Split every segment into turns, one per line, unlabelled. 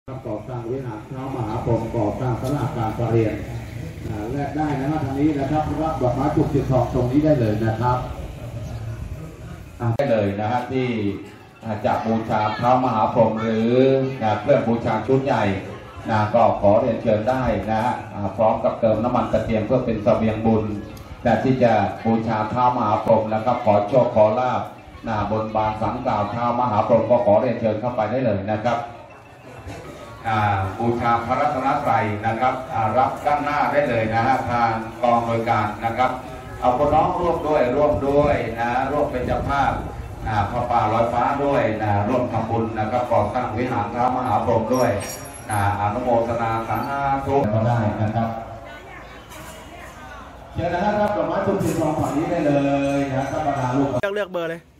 ก่อสร้างวิหารเท้ามหาพรหมก่อสร้างศาลาการประเรียนและได้นะครับทางนี้นะครับรับดอกไม้จุกจิกทองตรงนี้ได้เลยนะครับได้เลยนะฮะที่จะบูชาเท้ามหาพรหมหรือเพื่อบูชาชุดใหญ่ก็ขอเรียนเชิญได้นะฮะพร้อมกับเติมน้ำมันตะเกียงเพื่อเป็นเสบียงบุญที่จะบูชาเท้ามหาพรหมแล้วก็ขอโชคขอลาภบนบานสังกล่าวเท้ามหาพรหมก็ขอเรียนเชิญเข้าไปได้เลยนะครับบูชาพระรัตนตรัยนะครับรับด้านหน้าได้เลยนะฮะทางกองบริการนะครับเอาคนน้องร่วมด้วยร่วมเป็นเจ้าภาพพระป่าลอยฟ้าด้วยร่วมทำบุญนะครับก่อสร้างวิหารเท้ามหาพรหมด้วยอนุโมทนาสาธุก็ได้นะครับเชิญนะครับดอกไม้จุกจิกทองฝั่งนี้ได้เลยนะครับประธานลูก
เลือกเบอร์เลย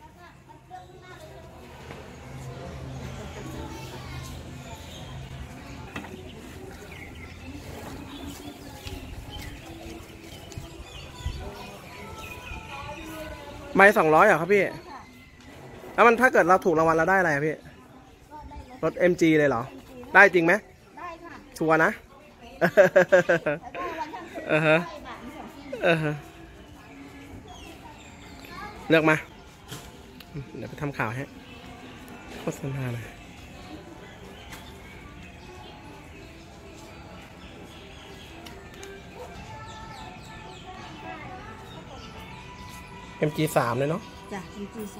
ใบ200เหรอครับพี่แล้วมันถ้าเกิดเราถูกรางวัลเราได้อะไรพี่รถ MG เลยเหรอได้จริงไหมได้ค่ะชัวร์นะเลือกมาเดี๋ยวไปทำข่าวให้โฆษณาหน่อยMG3 เลยเนาะ
จ้ะ MG3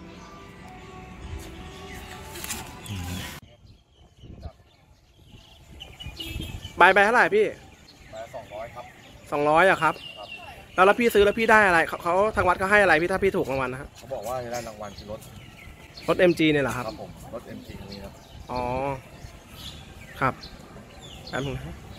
ใบเท่าไหร่พี่
ใบ200ครับ
200อ่ะครับแล้วพี่ซื้อแล้วพี่ได้อะไรเขาทางวัดเขาให้อะไรพี่ถ้าพี่ถูกรางวัลนะฮะ
เขาบอกว่าจะได้รางวัลคือ
รถ MG เนี่ยเหรอครับ
ครับผมรถ MG นี้ครับ
อ๋อครับแป๊บนึงนะ